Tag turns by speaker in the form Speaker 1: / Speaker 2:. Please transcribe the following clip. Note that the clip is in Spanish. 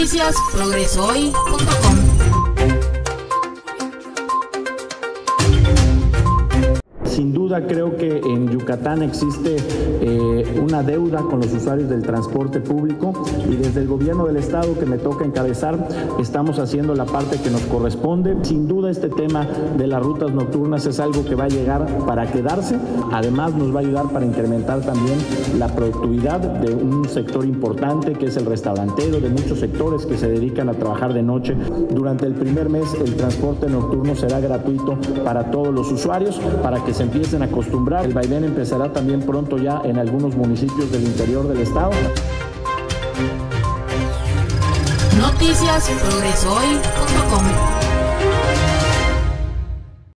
Speaker 1: noticiasprogresohoy.com.
Speaker 2: Sin duda creo que en Yucatán existe una deuda con los usuarios del transporte público y desde el gobierno del estado que me toca encabezar estamos haciendo la parte que nos corresponde. Sin duda este tema de las rutas nocturnas es algo que va a llegar para quedarse, además nos va a ayudar para incrementar también la productividad de un sector importante que es el restaurantero, de muchos sectores que se dedican a trabajar de noche. Durante el primer mes el transporte nocturno será gratuito para todos los usuarios, para que se empiecen a acostumbrar. El vaivén empezará también pronto ya en algunos municipios del interior del estado.
Speaker 1: Noticiasprogresohoy.com.